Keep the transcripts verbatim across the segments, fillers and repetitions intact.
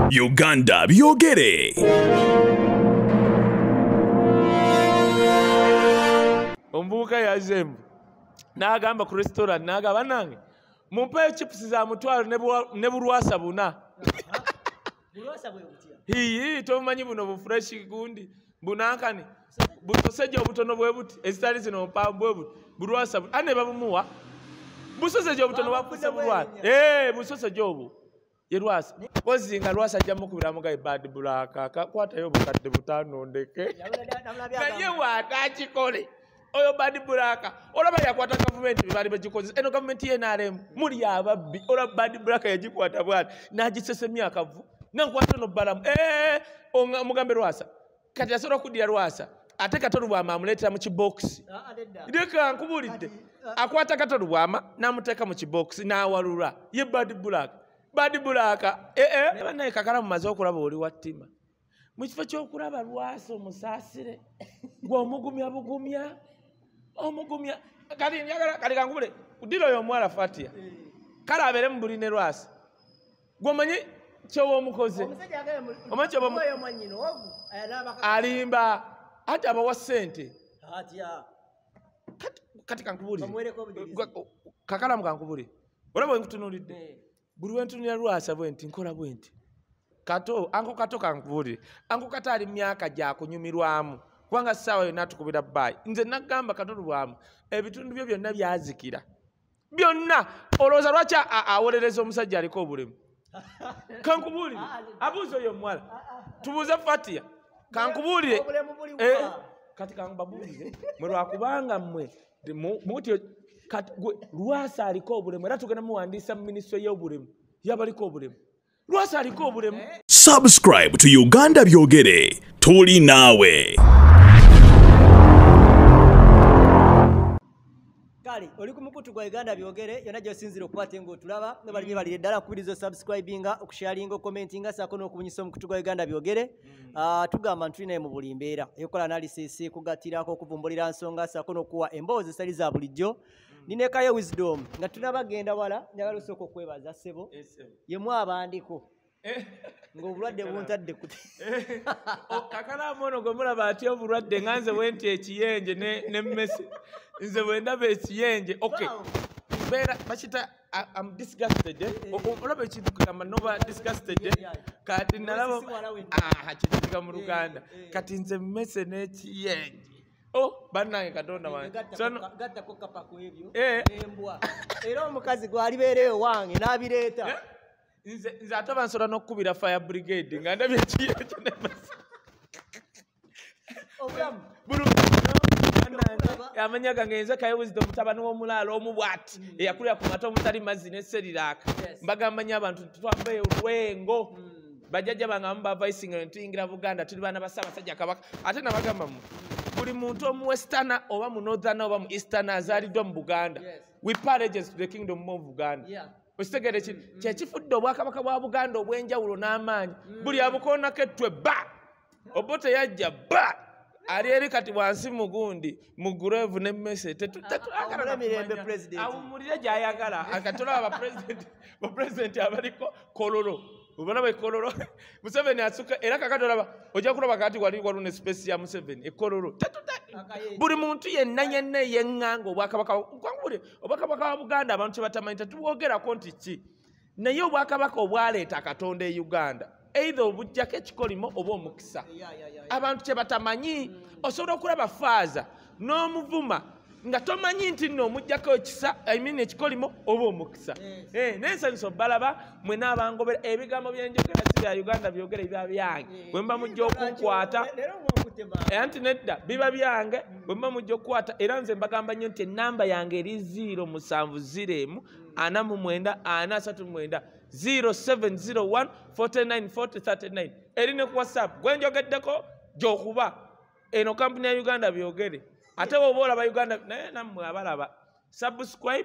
Uganda byogere. Ombuka ya zembu n'agamba ku restaurant n'agamba nange mumpe chips za mutwalo ne bulwasa buna. Bulwasa bwe butya. Hii tomanyi buno bu fresh gundi bunankani busoseje obutono bwe buti ezitali zino mpambwe buti bulwasa ane babumuwa busoseje obutono bakuze bulwasa eh busoseje obu yerwasa ozinga lwasa jamu kubira mugaye bad bulaka kwata yo bukadde butano ndeke naye watachi kole oyo bad bulaka olaba yakwata government bali bagikoze eno government ye nalem muri ababbi ola bad bulaka yajikwata bwali nagisesemya akavu nankwata no balamu eh onga mugambe lwasa kati asoro kudira lwasa ate katoru bwama amuletera mu kibox ndeka nkubulidde akwata katoru bwama namuteka mu kibox nawalula ye bad bulaka bad bulaka eh eh banaye kakala mu mazo okulaba oli wattima mu kifo ky'okulaba lwasa omusasire gwa omugumya bugumya omugumya kali nyagala kali kankubule kudiro yo mwala fatia kala abere mu buline lwasa gwomanyi kyewo omukoze omanyi oyo mwanyino ogu alimba hata abawa sente atya kati kankubuli kakala mu kankubuli olaba nkutunulidde buli wentunira lwasa bwenti nkola bwenti kato anko kato kankubuli anko katali myaka gya kunyumirwamu kubanga sawa yonna tukubira bayi nze nagamba katono bwamu ebitundu byo byonna byazikira byonna olowooza lwaki awolereza omusajja aliko obulemu kankubulire abuuza oyo omuwala tubuuze fatia kankubulire kati kanbabuulize mwe lwakubanga mmwe muti lwasa aliko obulemu era tugenda muwandiisa mu minisitule y'obulemu yabaliko obulemu lwasa aliko obulemu. Subscribe to Uganda byogere tuli naawe. Kali oli ku mukutu gwa Uganda byogere yonna gy'osinzira okukwata ng'otulaba ne bali balire ddala kubiriza subscribinga okusharinga okumentinga saako n'okubunyisa omukutu gwa Uganda byogere. Tugamba ntulinaye mu buli mbeera eyokola analysis kugatirako okuvumbulira nsonga saako n'okuwa emboozi zitali za bulijjo. Ninekayo wisdom nga tunabagenda wala njagala osooka okwebaza ssebo yemu abandiko ng'obulwadde buntadde kuti kakalaamu ono gwe mulaba atya obulwadde nga nze bwenti ekiyenje ne mmese nze bwe ndaba ekiyenje okay mbeera bakita I'm disgusted olaba ekintu kugamba noba disgusted kati nalaba kitutika mu Luganda kati nze mmese n'ekiyenje oh bannange katonda wange gattako kapa ku ebyo embwa era omukazi gwalibeereyo wange n'abireeta nze ate bansola n'okukubira fire brigade nga ndabye ekiyenje nemasa obulamu amanya gange nze kayo wisdom mutabani w'omulaalo omu bw'ati eyakulira ku mata omutali mazzi n'esseriraaka mbagamba nnyo abantu twambaye olwengo bajjajja bange amu bavaisinga ne tuyingira Buganda tuli baana ba Ssaabasajja Kabaka ate nabagamba mu buli muntu omu western oba mu northern oba mu eastern azaaliddwa mu Buganda we pay allegiance to the kingdom of Buganda okitegere kyekifudde obwakabaka bwa Buganda obw'enjawulo n'amaanyi buli abukoonako ettwe bba Obote yajja bba ali eri kati wansi mugundi mu grave ne message tetutagala mirembe president awumulire gyayagala akatola aba president ba president abaliko kololo ubona ba kololo Museveni asuka era kakatolaba ojja kulaba kati wali walu ne space ya Museveni e kololo buli muntu yenna yenna yenganga obwakabaka kwangule obwakabaka wa Buganda abantu tebatamanyita tuwogera ko nti ki naye obwakabaka obwaleeta Katonda e Uganda either obujjako ekikolimo oba omukisa abantu kyebatamanyi osobola okulaba faaza n'omuvuma nga tomanyi nti nno omujjako ekisa I mean ekikolimo oba omukisa n'ensanyusa balaba mwe n'abangobera ebigambo byenjogera si bya Uganda byogera ebya byange bwe mba mujja okunkwata anti nedda biba byange bwe mba mujja okukwata era nze mbagamba nnyo nti ennamba yange eri zero musanvu zero emu ana mu mwenda ana asatu mu mwenda zero seven zero one four nine four zero three nine eri ne ku WhatsApp gwe njogeddeko gy'okuba eno kampuni ya Uganda byogere ate woba olaba Uganda naye nammwe abalaba subscribe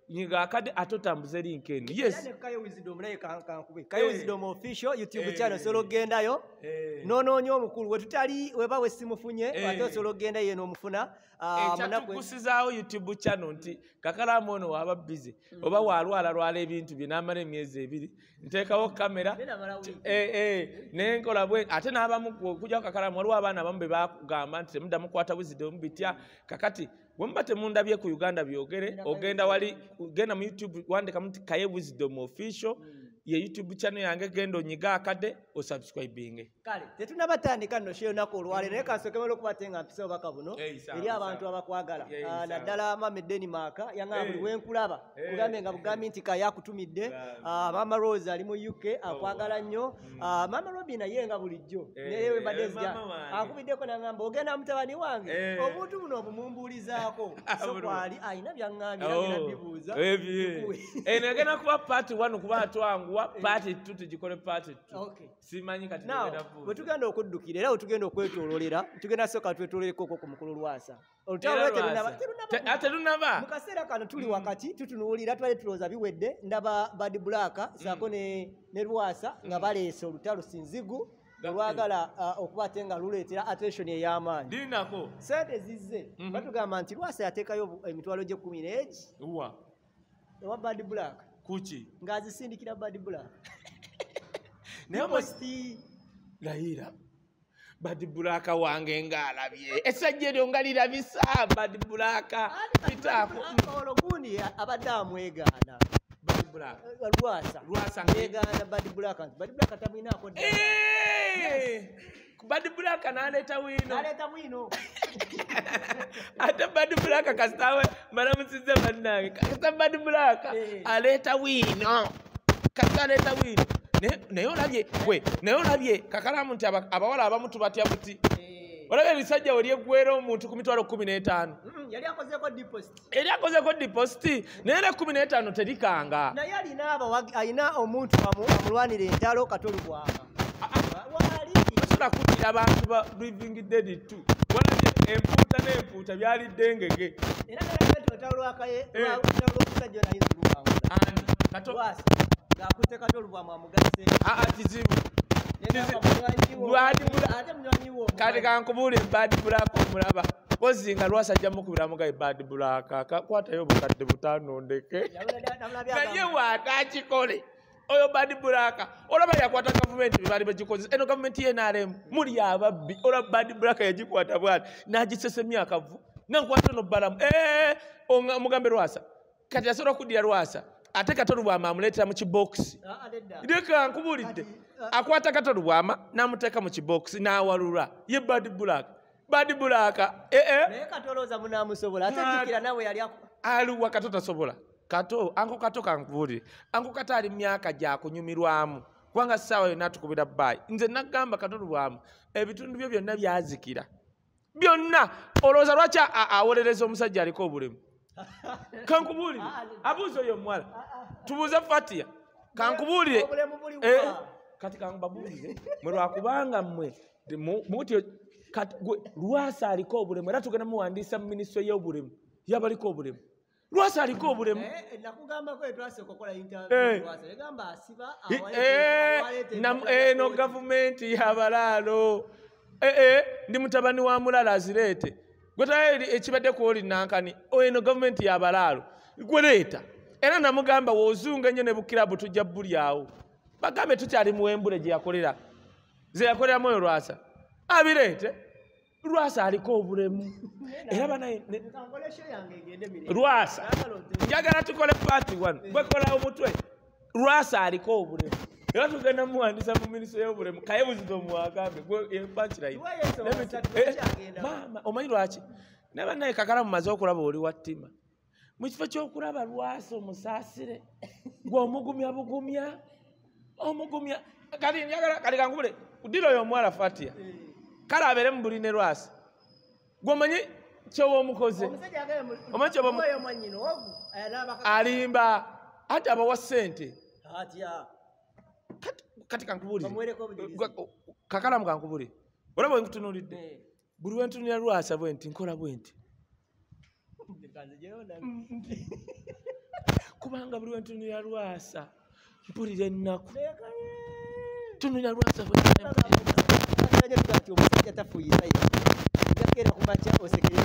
nyiga akade atotambuze link eno. Yes. Kayo Wisdom naye kankube. Kayo Wisdom official YouTube channel solo gendayo. Nono nyo omukulu we tutali weba we simufunye ate solo genda yeno omufuna. Kyatukusizaawo YouTube channel nti Kakalamu ono waba busy oba walwala lwala ebintu bye n'amala emyezi ebiri nteekawo kamera eh eh nenkola bwe ate n'abamu okujja Kakalamu waliwo abaana abamu be bakugamba nti temudda mukwata Wisdom bitya kakati bwe temundabye ku Uganda byogere ogenda wali genda mu YouTube wandika muti Kaye Wisdom official ye YouTube channel yange gendo nyiga akade o subscribing. Kale tetunabatandika nno shyo nako olwale naye kansokemera okubatenga mpisa obaka buno eri abantu abakwagala naddala Mama Denmark yanga buli wenkulaba kugambe nga bugambi nti Kaye akutumidde Mama Rose ali mu U K akwagala nnyo Mama Robina yenga bulijjo neyewe badezja akubiddeko nangamba ogenda mutabani wange omuntu buno obumumbulizaako so kwali ayina byangambira ngenda bibuuza ene agenda kuba part one kuba atwangu party two tujikole party two. Okay. Simanyi kati ngenda vuba. Bwe tugenda okuddukira era otugenda okwetololera tugenda soka twetololeko koko ku mukulu Lwasa. Olutawe terunaba terunaba. Ate lunaba. Mukaseera kano tuli wakati tutunuulira twali tuloza biwedde ndaba Bad Black saako ne ne Lwasa nga baleese olutalo sinzigu olwagala okuba nga luleetera attention ey'amaanyi. Dinako. Sente zizze. Batugamba nti Lwasa yateekayo emitwalo gye kumi n'egi. Uwa. Ewa Bad Black. Kuchi ngazisindikira Bad Black naye posti Laira Bad Black wange ngalabye esajja lyo ngalira bisa Bad Black pitako ologuni abadde amwegaana Bad Black Lwasa Lwasa ngegaana Bad Black Bad Black tamuinaako eh Bad Black naleta wino naleta wino ate Bad Black kastawe maramusize bannange kasta Bad Black aleta wino kasta aleta wino ne nayo labye we nayo labye Kakalamu nti abawala abamu tubatya buti olabye bisajja wali egwera omuntu ku mitwalo kumi n'etaano yali akozeko deposit yali akozeko deposit naye kumi n'etaano terikanga naye alina abo alina omuntu amulwanira entalo katolu bwama Tusula kutira abantu ba Living Dead two. Walabye empuuta n'empuuta byali dengege. Era n'abantu batawulwa Kaye batawulwa okusajja naye nzulubanga. Ani kato Lwasa ng'akutte Katolu bwa mwamugase. Aa kizibu. Bwadi mula ate munywanyi wo. Kati kankubule Bad Black omulaba. Pozi nga Lwasa ajja mukubira mugaye Bad Black akakwatayo bukadde butaano ndeke. Naye watakikole. Oyo Bad Black olaba yakwata government bibali bagikoze eno government ye N R M muri ababbi ola Bad Black yagikwata bwati nagisesemya akavu nankwata no balamu eh mugambe Lwasa kati asoro kudira Lwasa ate Katolu bwama amuletera mu kibox ndeka nkubulidde akwata Katolu bwama namuteka mu kibox nawalula ye Bad Black Bad Black eh eh naye Katoloza munamusobola ate tikira nawe yali aluwa Katota sobola Kato anko Kato kankubulire anko Kato ali myaka gya kunyumirwamu kubanga ssaawa yonna tukubira bbayi nze nagamba Katolu bwamu ebitundu byo byonna byazikira byonna olowooza lwaki awolereza omusajja aliko obulemu kankubulire abuuza oyo omuwala tubuuze Fatia kankubulire kati kankubabuulize mwe lwakubanga mmwe mutyo Lwasa aliko obulemu era tugenda muwandiisa mu minisitule y'obulemu yabaliko obulemu Lwasa aliko obulemu eh nakugamba ko etwase kokola interview Lwasa egamba asiba awalete eh no government yabalalo eh eh ndi mutabani wa mulala azirete gwetaye ekibadde ko oli nankani eno government yabalalo gweleta era namugamba wozunga nyo ne bukirabu tujja bulyawo bagambe tukyali muwembule gye yakolera ze yakolera moyo Lwasa abirete Lwasa aliko obulemu era banaye Lwasa njagala tukole part one bwekola omutwe Lwasa aliko obulemu era tugenda muwandisa mu minisitule y'obulemu Kaye Wisdom wagambe epanchira yi mama omanyi lwaki ne banaye Kakalamu maze okulaba oli wattima mu kifo ky'okulaba Lwasa omusaasire gw'omugumya bugumya omugumya kati njagala kali kankubule kudira oyo omwala Fatia kale abeere mu buline Lwasa gwomanyi kyowa omukoze omanyi kyowa alimba ate abawa ssente kati kankubulire Kakalamu kankubulire olaba bwe nkutunuulidde buli we ntunulira Lwasa bwe nti nkola bwe nti kubanga buli wentunulira Lwasa mpulira ennaku tunulira Lwasa ati omusajja tafuuyisa ye jakera kumaca osekere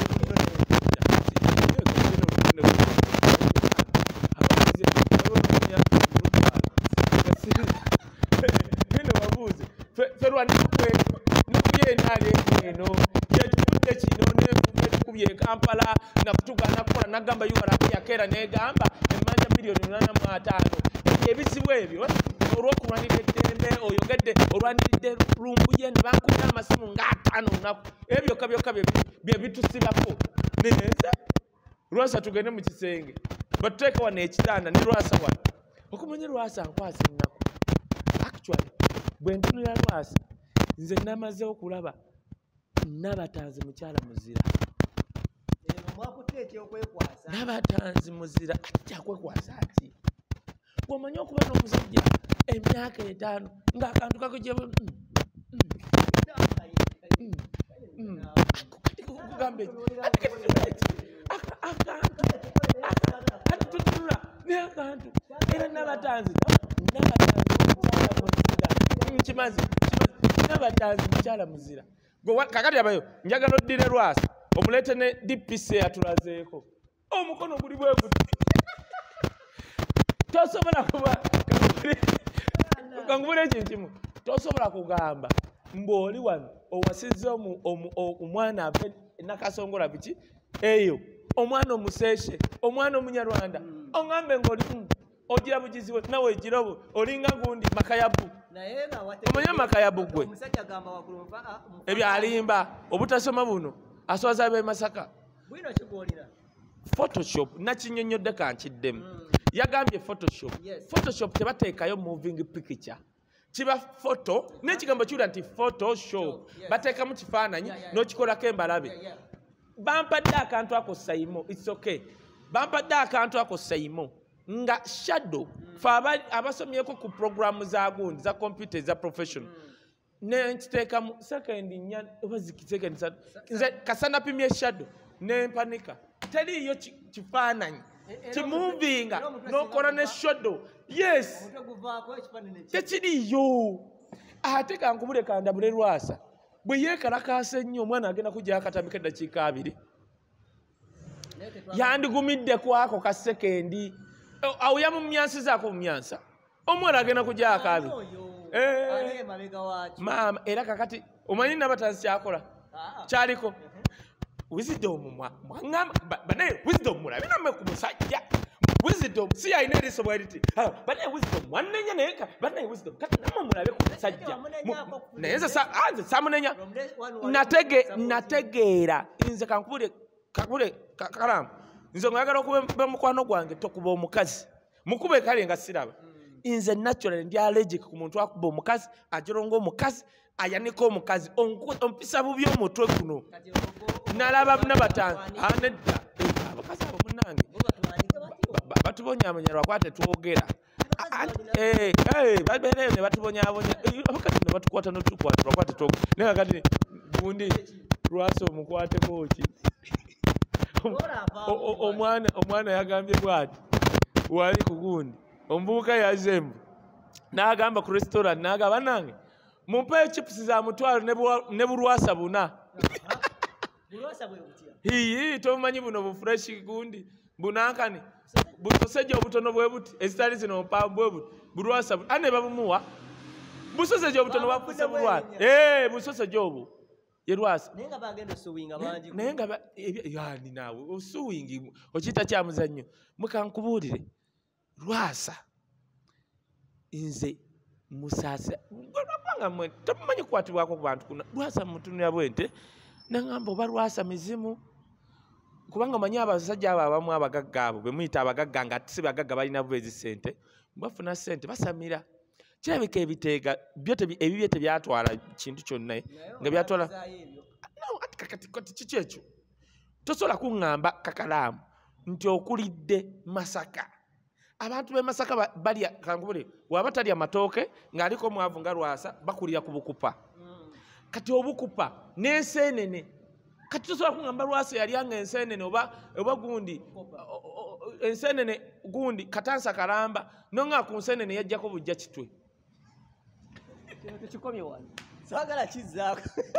wabuuze ferwanikuye naali eno yekikude kino netukubye e Kampala nakutugana kukola nagamba yuwalako yakeera negamba emmanja miliyoni munaana mu ataano ebizibu ebyo olwokulwanira eddembe oyogedde olwaniridde lumbuye ne bankubira amasimu ng'ataano lunaku ebyo byokka byokka bye bitusibako nenze Lwasa tugende mu kisenge batuteeka wano ekitanda ne Lwasa wano okumanya Lwasa nkwasa ennaku actually bwe ntunula Lwasa nze namaze okulaba Nabatanzi mukyala muzira Nabatanzi muzira ati kyakwekwasa ati bw'omanyi okuba n'omusajja emyaka etaano ng'akantu kako gye kugambe ati tutunula naye akantu era Nabatanzi Nabatanzi mukyala muzira kimazi Nabatanzi mukyala muzira kakati abayo njagala oddire Lwasa omuleete ne D P C atulazeeko omukono guli bwe guti tosobola kuba kangubula ekintu kimu tosobola kugamba mbw'oli wano owasizza omwana ave nakasongola biki eyo omwana omuseeshe omwana omunyarwanda oŋŋambe ng'oli ogira bugizi we nawe egirobo olinga gundi makayabu omanye amakayabu gwe ebyalimba obutasoma buno aswaza b'e Masaka Photoshop nakinyonnyodde kankiddemu yagambye Photoshop Photoshop tebateekayo moving picture kiba photo n'ekigambo kiwulira nti Photoshop bateekamu kifaananyi n'okikolako embalabe bampadde akantu ako sayimo it's okay bampadde akantu ako sayimo nga shadow fa abasomyeko ku programu za gundi za computer za professional ne nkiteekamu second nya obazikiteeka nze kasana pimye shadow ne mpanika teriyo kifaananyi kimuvinga n'okola ne shadow yes tekiriyo ate kankubule kandabule Lwasa bwe yeekalakaasa ennyo omwana agenda kujja akatamika eddakiika abiri yandigumidde ku ako ka sekendi awo yamumyansizaako mumyansa omwana agenda kujja akabiri maama era kakati omanyi Nabatanzi kyakola kyaliko wisdom mwaŋŋamba banaye wisdom mulabe namme ku musajja wisdom si yalina eriiso bweriti banaye wisdom mwanenya naye banaye wisdom kati namme mulabe ku musajja naye nze samunenya nategeera nze kankubule kalamu nze ngayagala okuba mukwano gwange tokuba omukazi mukube kale nga siraba nze naturally ndi allergic ku muntu akuba omukazi ajironga omukazi ayanika omukazi ompisa bubi omutwe guno nalaba Nabatanzi anedda abakazi abo munange batubonyabonya lwakwate twogera babeereyo ne batubonyabonya abakazi ne batukwata notukwata lwakwate twogera naye kakati gundi Lwasa omukwateko ki omwana omwana yagambye bwati wali ku gundi omuvubuka yazembu n'agamba ku restaurant n'agamba nange mumpeyo chips za mutwalo ne bulwasa buna hiyi tomumanyi buno bufresh gundi bunankani busosejja obutono bwe buti ezitali zino mpambu bwe buti bulwasa ane babumuwa busosejja obutono bwafuse bulwasa eh busosejja obu ye Lwasa naye nga bagenda osuwinga bangi naye nga yani naawe osuwingi okiyita kya muzannyo mukankubuulire Lwasa nze musaasa lwabanga mwe tamumanyi kukwatibwako ku bantu kuna Lwasa mutunira bwente nangamba oba Lwasa mizimu kubanga manyi abasajja abo abamu abagagga abo bwe muyita abagagga nga si bagagga balina bwezi ssente bafuna ssente basamira kirabika ebiteega ebibye tebyatwala kintu kyonna nga byatwala kati kiki ekyo tosobola kuŋŋamba kakalaamu nti okulidde Masaka abantu b'e Masaka balya kankubule waba talya matooke ng'aliko omwavu nga Lwasa bakulira ku bukupa kati obukupa n'enseenene kati tosobola kungamba lwasa yalyanga ensenene oba oba gundi ensenene gundi katansa kalamba nonga ku nsenene yajjako bujja kitwe tukikomye wano saagala kizzaako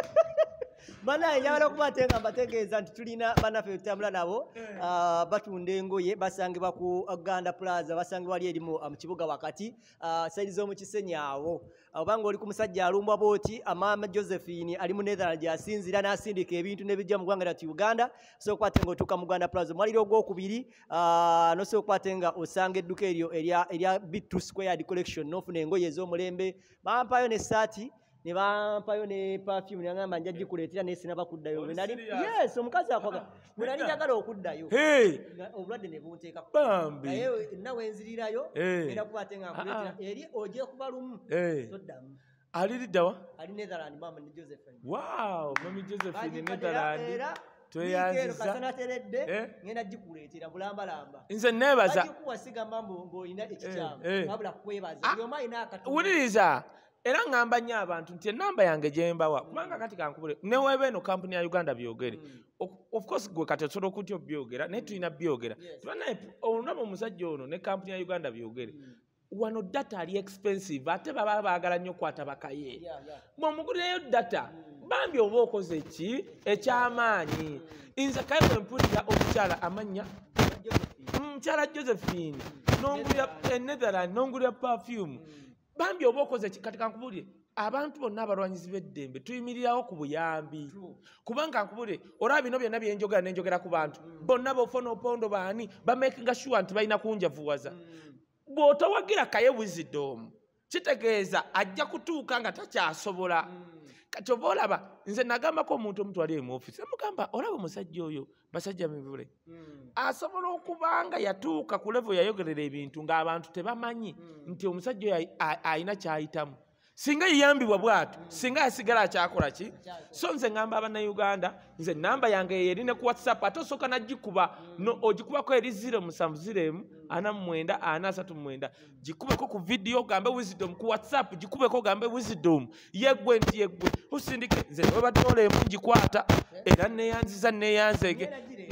banaye njagala okuba ate nga mbategeeza nti tulina bannaffe tutambula nabo batunda engoye basangibwa ku Uganda Plaza basangibwa wali erimu mu kibuga wakati saidi z'omu Kisenyi awo obanga oli ku musajja alumbwa booti amaama Josephine ali mu Netherlands asinzira n'asindika ebintu n'ebijja mu ggwanga lyattu Uganda so okwate nga otuuka mu Uganda Plaza mwaliro ogwokubiri nose okwate nga osanga edduka eryo erya Bitu Squared Collection n'ofuna engoye ez'omulembe bampayo n'essaati ne bampayo ne perfume ngamba nja gikuleetera naye sinaba kuddayo nali yes omukazi akwaga bwe nali njagala okuddayo obulwadde ne bunteeka naye nawe enzirirayo era kuba ate nga nkuleetera eri ojja kuba lumu toddamu aliriddawa ali Netherland mama ne Josephine wow mami Josephine Netherland tweyanziza kasanateredde ngenda gikuleetera bulambalamba nze neebaza agikuwasiga mambo ng'olina ekikyamu wabula kwebaza yoma ina akatu wuliriza era ngamba nnyo abantu nti enamba yange gye mbawa kubanga kati kankubule neweeba eno kampuni ya Uganda Byogere of course gwe kati osobola okutya byogera naye tulina byogera tubanaye olunaba omusajja ono ne kampuni ya Uganda Byogere wano data ali expensive ate baba baagala nnyo kwata bakaye bw'omugulirayo data bambi oba okoze ki ekyamaanyi nze kaye bwe mpulira omukyala amannya mukyala Josephine n'ongulira Netherland n'ongulira perfume bambi oba okoze kati kankubulire abantu bonna abalwanyizi b'eddembe tuyimirirawo ku buyambi kubanga nkubulire olaba bino byonna byenjogera nenjogera ku bantu bonna bofona opondo baani bamakinga sure nti balina kunjavuwaza bw'otowagira kaye wisdom kitegeeza ajja kutuuka nga takyasobola kati oba olaba nze nagambako omuntu omutwali mu ofisi amugamba olaba omusajja oyo basajja mivule asobola okubanga yatuuka ku level yayogerera ebintu ng'abantu tebamanyi nti omusajja oyo ayina kyayitamu singa yiyambibwa bwatu singa yasigala akyakola ki so nze ngamba abannayuganda nze namba yange yerine ku whatsapp ate osooka nagikuba ogikubako eri zero musanvu zero emu ana mu mwenda ana asatu mu mwenda gikubeko ku video ogambe wisdom ku whatsapp gikubeko ogambe wisdom yeggwe nti yeggwe usindike nze webatooleemu ngikwata era neyanziza neyanzege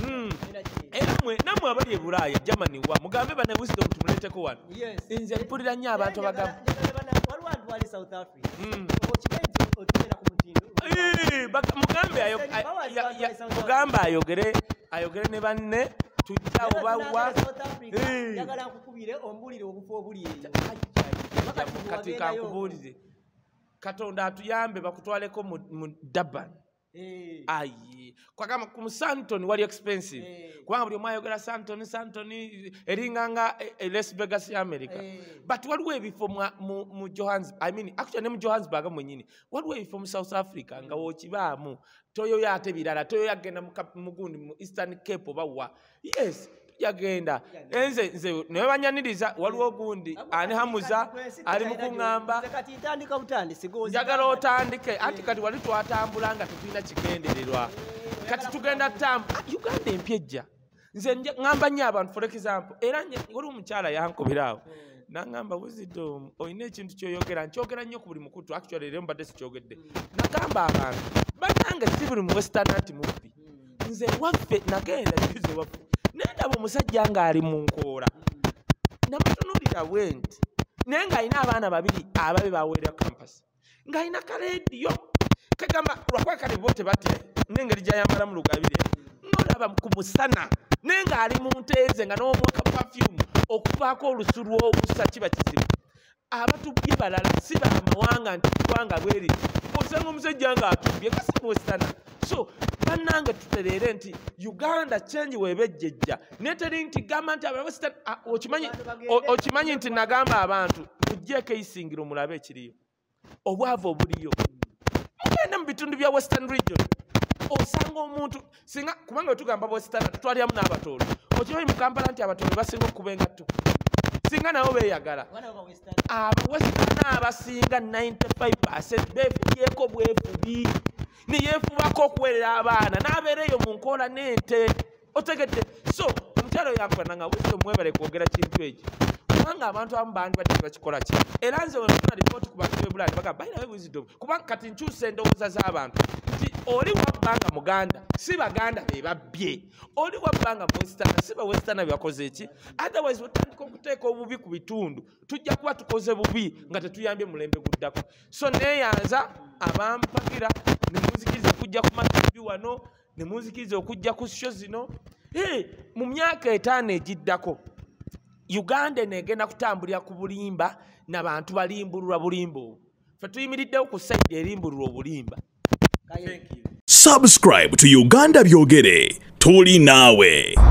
era mwe namwe abali e Bulaaya Germany wa mugambe bane wisdom tumuleeteko wano nze mpulira nnyo abantu abagamba wali South Africa okimanyi otumera ku mutindo mugambe ayogere ayogere ne banne tujja obawa njagala nkukubire ombulire obufu obuli eyo kati kankubuulire Katonda atuyambe bakutwaleko mu Durban ayi kwagamba ku Santoni wali expensive kubanga buli omwayogera Santoni Santoni eringanga Las Vegas ya America but waliwo ebifo mu Johannesburg I mean actually ne mu Johannesburg mwenyini waliwo ebifo mu South Africa nga wokibaamu toyo yate birala toyo yagenda mu gundi mu Eastern Cape obawa yes yagenda enze nze ne banyaniriza waliwo gundi ani hamuza ali mu kuŋŋamba kati ntandika butandi sigozi njagala otandike anti kati wali twatambula nga tetulina kigendererwa kati tugenda tambu Uganda empyejja nze ŋŋamba nnyo abantu for example era wali omukyala yankubiraawo nangamba wisdom olina ekintu kyoyogera nkyogera nnyo ku buli mukutu actually era mbadde sikyogedde nagamba abantu bannange si buli mu western anti mubbi nze waffe nagenda kize waffe nendaba omusajja ng'ali mu nkoola namutunuulira bwe nti naye ng'alina abaana babiri ababe baweerera campus ng'alina kaleediyo kagamba lwakuba kale bo tebatya n'engeri gy'ayambala mu lugabire n'olaba ku musana naye ng'ali mu nteeze nga n'omwaka perfume okuvaako olusu lw'obusa kiba kizibu abatubye balala si bamawanga nti ggwanga bweri osanga omusajja ng'atubbye kasi muwesitana so bannange tutereere nti Uganda change weebejjejja neteri nti gamba nti abawesitana okimanyi nti nagamba abantu muggyeko eisingiro mulabe ekiriyo obwavu obuliyo mugenda mu bitundu bya western region osanga omuntu singa kubanga wetugamba bwesitana tutwaliramu n'abatoolo okimanyi mu Kampala nti abatoolo basinga okuba engatto singa nabo beeyagala abawesitana abasinga ninety-five percent beefubyeko bwefubi neyeefubako okuweerera abaana n'abeera eyo mu nkoola n'ente otegedde so omukyalo yankwananga wisdom mwebale kwogera kintu eki kubanga abantu abamu bandi badde tebakikola ki era nze wenfuna lipooti ku bantu b'e Bulaaya bagamba balinawe wisdom kubanga kati nkyusa endowooza z'abantu nti oli wabbanga muganda si baganda be babbye oli wabbanga western si ba western byakoze eki otherwise otandika okuteeka obubi ku bitundu tujja kuba tukoze bubi nga tetuyambye mulembe guddako so neeyanza abampagira ne muzikiriza okujja ku mativi wano ne muzikiriza okujja ku sho zino hey, mu myaka etaano egiddako Uganda negenda kutambulira ku bulimba n'abantu balimbulwa bulimba obwo fe tuyimiriddewo ku sayidi erimbulwa obulimba. Subscribe to Uganda Byogere. Tuli nawe.